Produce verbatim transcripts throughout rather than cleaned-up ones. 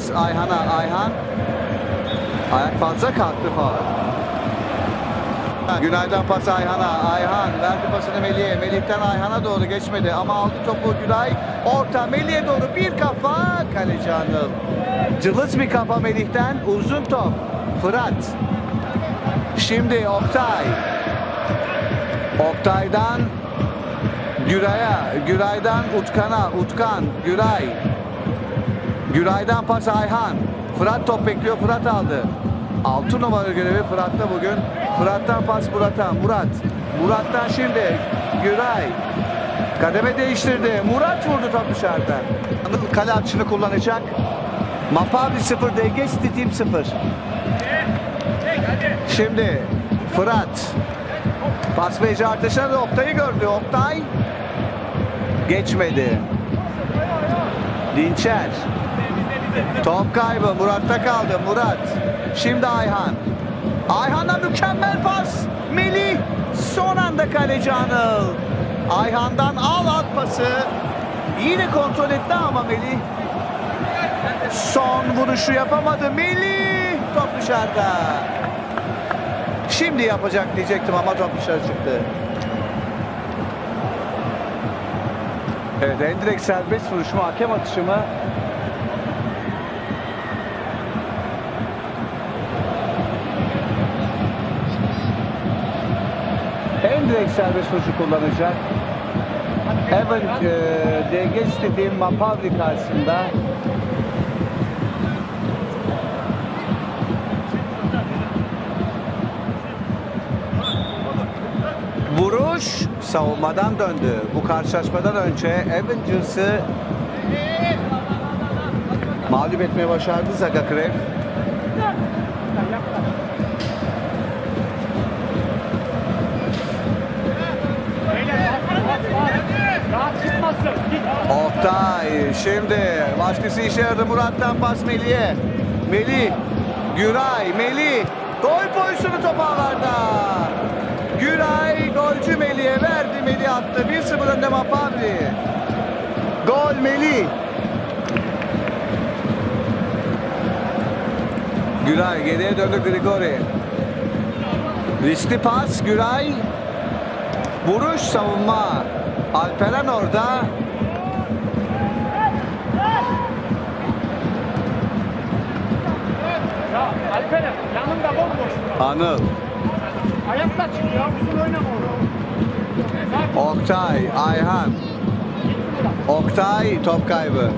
pas Ayhan'a. Ayhan. Ayak fazla kalktı faul. Günay'dan pas Ayhan'a. Ayhan verdi pasını Melih'e. Melih'ten Ayhan'a doğru geçmedi ama aldı topu Günay. Orta Melih'e doğru bir kafa. Kaleci Anıl. Cılız bir kafa Melih'ten. Uzun top. Fırat. Şimdi Oktay. Oktay'dan Güray'a. Güray'dan Utkan'a. Utkan. Güray. Güray'dan pas Ayhan. Fırat top bekliyor. Fırat aldı. altı numara görevi Fırat'ta bugün. Fırat'tan pas Murat'a. Murat. Murat'tan şimdi Güray. Kademe değiştirdi. Murat vurdu top dışarıdan. Kale atışını kullanacak. Mapavli sıfır, D G City Team sıfır. Şimdi Fırat. Pas mecra artışına da Oktay'ı gördü. Oktay. Geçmedi. Dinçer. Top kaybı. Murat'ta kaldı. Murat. Şimdi Ayhan. Ayhan'a mükemmel pas. Melih. Son anda kaleci Anıl. Ayhan'dan al at pası. Yine kontrol etti ama Melih. Son vuruşu yapamadı. Melih. Top dışarıda. Şimdi yapacak diyecektim ama top dışarı çıktı. Evet, en direkt serbest vuruş mu, hakem atışı mı? En direkt serbest vuruşu kullanacak. Evan e, D G istediğim Mapavli karşısında. Vuruş savunmadan döndü. Bu karşılaşmadan önce Avengers'ı mağlup etmeye başardı Zagakrev. Oktay şimdi başkası işe yaradı. Murat'tan pas Melih'e. Melih, Güray, Melih. Gol pozisyonu top ağlarda. Güray golcü Melih'e verdi. Melih attı. bir sıfır önde Mapavli. Gol Melih. Güray geriye döndü Grigori. Riskli pas Güray. Vuruş savunma. Alperen orada. Ya Alperen yanında bomboş. Anıl. Ayakla çıkıyor. Uzun oynama onu. Oktay, Ayhan. Oktay top kaybı.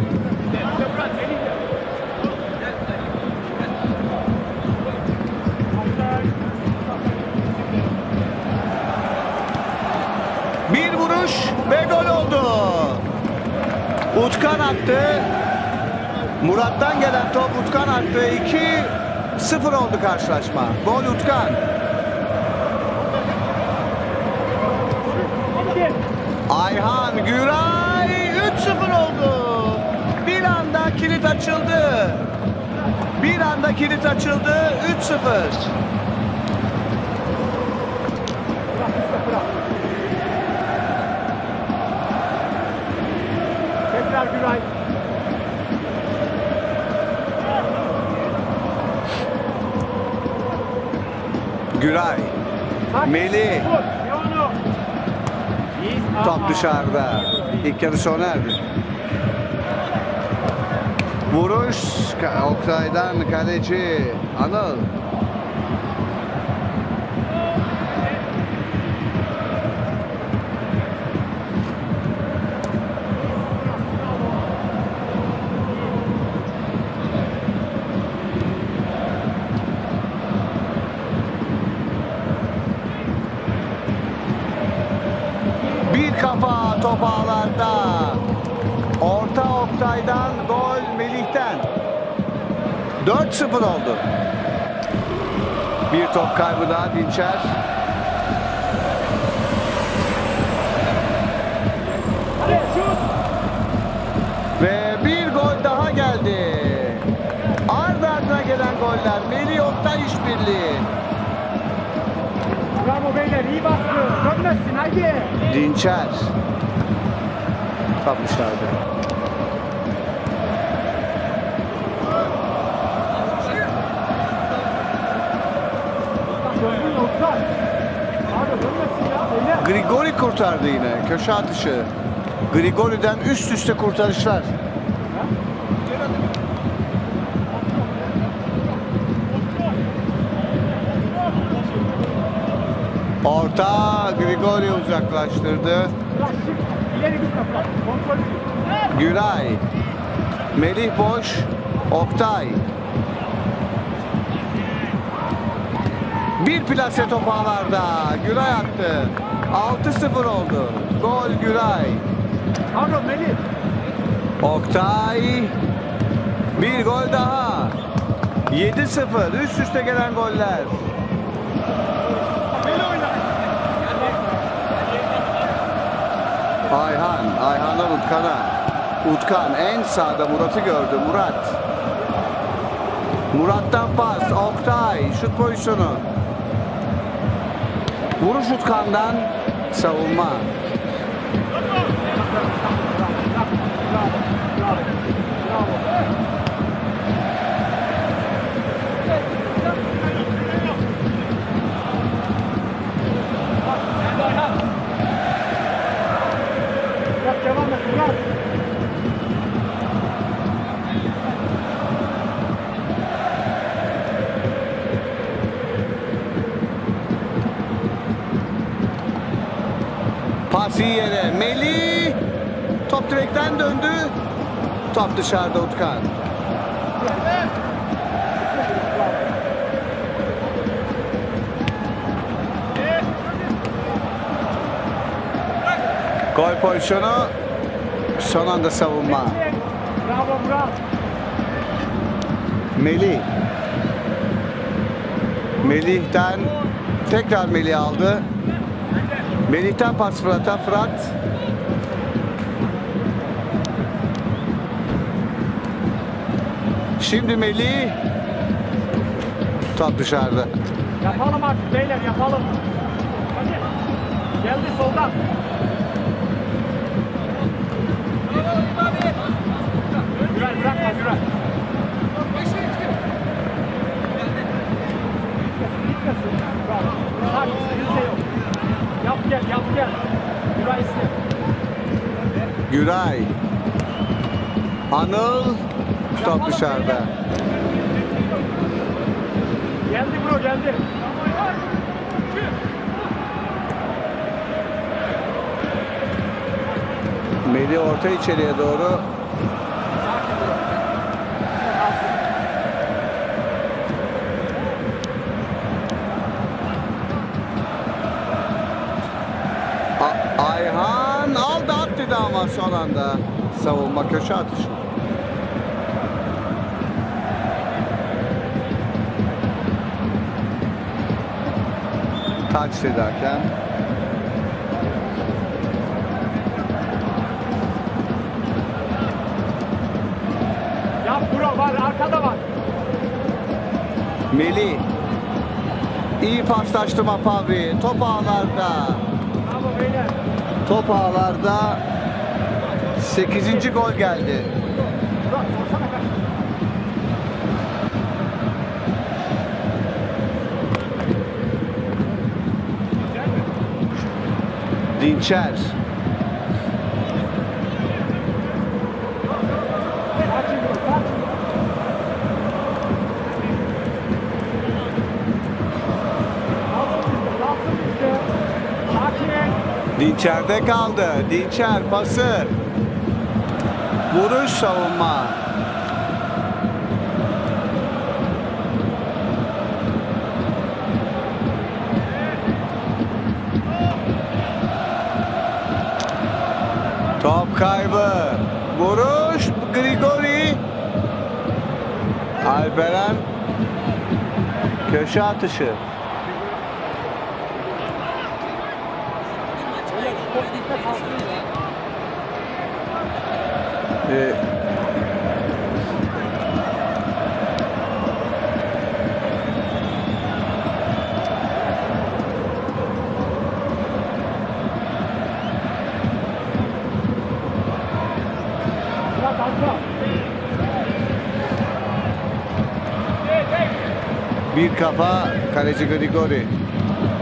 Bir vuruş ve gol oldu. Utkan attı. Murat'tan gelen top Utkan attı. iki sıfır oldu karşılaşma. Gol Utkan. Ayhan, Güray üç sıfır oldu. Bir anda kilit açıldı. Bir anda kilit açıldı. üç sıfır. Tekrar Güray. Güray. Melih. Top dışarıda. İlk yarı sona erdi. Vuruş Oktay'dan kaleci Anıl. Bir kafa top ağlarda. Orta Oktay'dan, gol Melih'ten. dört sıfır oldu. Bir top kaybı daha Dinçer. Ve bir gol daha geldi. Ardı ardına gelen goller. Melih Oktay işbirliği. Bravo beyler, iyi bastı. Dönmesin haydi. Dinçer. Kapmışlardı. kurtar. Abi dönmesin ya. Beyler. Grigori kurtardı yine. Köşe atışı. Grigori'den üst üste kurtarışlar. Orta Grigori uzaklaştırdı. Biraz çık. İleri git kapıdan. Kontrol edin. Güray. Melih boş. Oktay. Bir plase top ağlarda. Güray attı. altı sıfır oldu. Gol Güray. Pardon Melih. Oktay. Bir gol daha. yedi sıfır. Üst üste gelen goller. Melih oyna. Ayhan. Ayhan'dan Utkan'a. Utkan en sağda Murat'ı gördü. Murat. Murat'tan pas. Oktay. Şut pozisyonu. Vuruş Utkan'dan. Savunma. Murat devam et Murat. Pas iyi yere. Melih. Top direkten döndü. Top dışarıda Utkan. Gol pozisyonu. Son anda savunma. Bravo Murat. Melih. Melih'ten tekrar Melih aldı. Melih'ten pas Fırat'a. Fırat. Şimdi Melih. Top dışarıda. Yapalım artık beyler yapalım. Hadi. Geldi soldan. Güray bırakma Güray. Gitmesin. Bravo. Sakin, kimse yok. Yap gel, yap gel. Güray iste. Güray. Anıl. Top dışarıda. Geldi bro, geldi. Melih orta içeriye doğru. A- Ayhan aldı at dedi ama son anda. Savunma köşe atışı. Taç dedi hakem. Yap bro, var arkada var. Melih. İyi paslaştı Mapavi. Top ağlarda. Bravo beyler. Top ağlarda. sekizinci gol geldi. Murat sorsana kaç. Dinçer. Sakin bro, sakin. Kalsın bizde, kalsın bizde. Sakin. Dinçer'de kaldı. Dinçer pası. Vuruş savunma. Top kaybı. Vuruş Grigori. Alperen. Köşe atışı. Beyler, top bizde kalsın. Ee, Murat arka. bir kafa kaleci Grigori.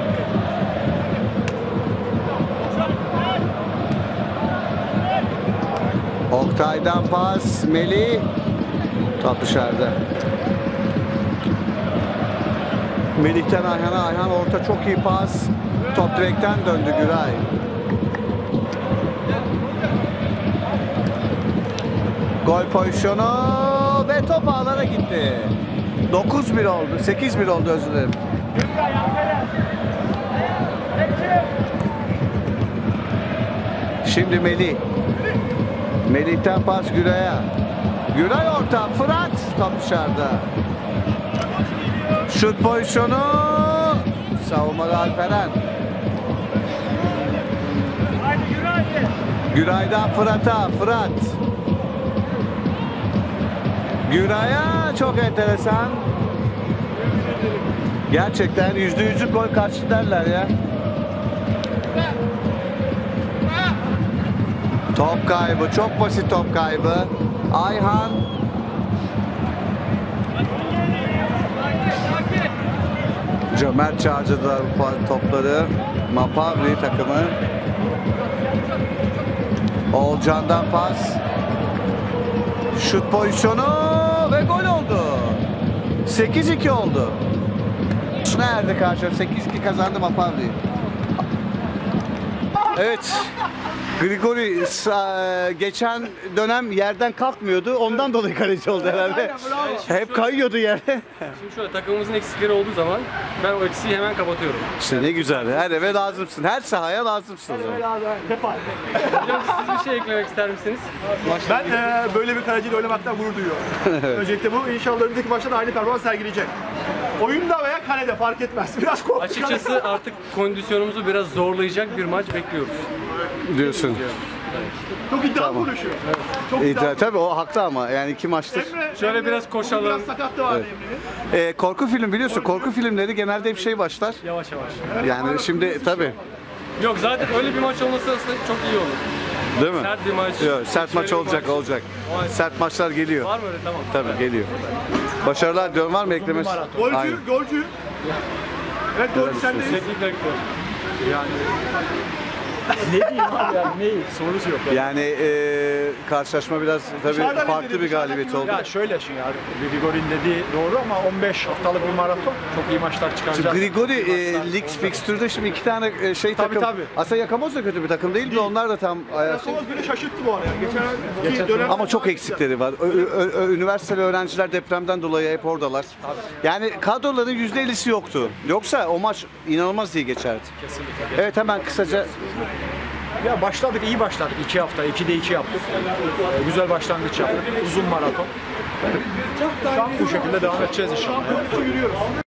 Oktay'dan pas. Melih. Top dışarıda. Melih'ten Ayhan'a. Ayhan orta çok iyi pas. Top direkten döndü Güray. Gol pozisyonu ve top ağlara gitti. dokuz bir oldu. sekiz bir oldu, özür dilerim. Şimdi Melih. Melih'ten pas Güray'a. Güray orta. Fırat. Top dışarıda. Şut pozisyonu. Savunmada Alperen. Güray'dan Fırat'a. Fırat. Güray'a çok enteresan. Gerçekten yüzde yüzlük gol kaçtı derler ya. Top kaybı. Çok basit top kaybı. Ayhan. Cömert harcadılar bu topları. Mapavri takımı. Oğulcan'dan pas. Şut pozisyonu ve gol oldu. sekiz iki oldu. Şuna erdi karşı. sekiz iki kazandı Mapavri. Evet. Grigori geçen dönem yerden kalkmıyordu. Ondan dolayı kaleci oldu herhalde. Hep kayıyordu yere. Şimdi şöyle, takımımızın eksikleri olduğu zaman ben o eksiği hemen kapatıyorum. İşte ne güzel. Her eve lazımsın. Her sahaya lazımsın o zaman. Hocam siz bir şey eklemek ister misiniz? Ben e, böyle bir kaleciyle oynamaktan gurur duyuyorum. Öncelikle bu inşallah önümüzdeki maçta da aynı performans sergileyecek. Oyunda veya kalede fark etmez. Biraz korktuk. Açıkçası artık kondisyonumuzu biraz zorlayacak bir maç bekliyoruz. Diyorsun. Çok iddialı Tamam. konuşuyor. Çok İyi, iddialı. tabii o haklı ama yani iki maçtır. Emre, Şöyle Emre, biraz koşalım. Biraz sakat da vardı Emre'nin. Ee, korku film biliyorsun. Korku filmleri genelde hep şey başlar. Yavaş yavaş. Yani şimdi tabii. Yok, zaten öyle bir maç olması aslında çok iyi olur. Değil mi? Sert bir maç. Yok, sert maç Şöyle bir olacak maç. olacak. Vay. Sert maçlar geliyor. Var mı öyle? Tamam. Tabii geliyor. Başarılar diyorum. Var mı eklemesi? Golcü, Aynen. golcü. Evet, golcü sendeyiz. Teknik direktör. Ne diyeyim abi yani neyi? Sorusu yok. Yani e, karşılaşma biraz tabii Dışarıdan farklı izledim, bir dışarıdan galibiyet izledim. oldu. Ya şöyle şimdi abi, Grigori'nin dediği doğru ama on beş haftalık bir maraton, çok iyi maçlar çıkaracak. Şimdi Grigori İyi e, maçlar lig olacak. fikstürde şimdi iki tane e, şey Tabii, takım. tabii. Aslında Yakamoz da kötü bir takım değil de onlar da tam ayağı şey. Yakamoz beni şaşırttı bu arada. Geçen, Geçen iki dönem... Ama çok eksikleri var. Ö- ö- ö- üniversiteli öğrenciler depremden dolayı hep oradalar. Yani kadroların yüzde ellisi yoktu. Yoksa o maç inanılmaz iyi geçerdi. Kesinlikle. Evet, hemen kısaca Ya başladık, iyi başladık. iki hafta, ikide iki yaptık. Ee, güzel başlangıç yaptık. Uzun maraton. Bu şekilde devam edeceğiz inşallah. Yürüyoruz.